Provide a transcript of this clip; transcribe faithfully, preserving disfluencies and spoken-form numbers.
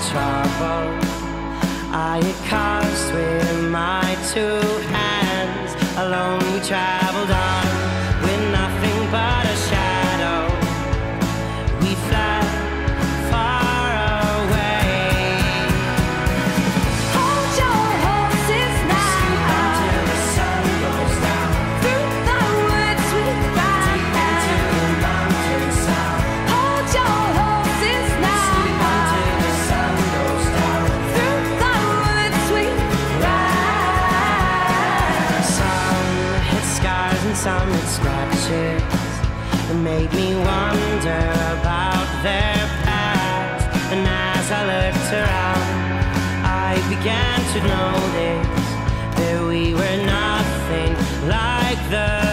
trouble I had caused with my two hands. Alone we traveled on with nothing but a shadow. We fled far away. Hold your horses now. Until the sun goes down. Through the woods we ride. Into the mountains south. Hold your horses now. Until the sun goes down. Through the woods we ride. Some hit scars and some hit scratches. It made me wonder about their past. And as I looked around, I began to notice that we were nothing like the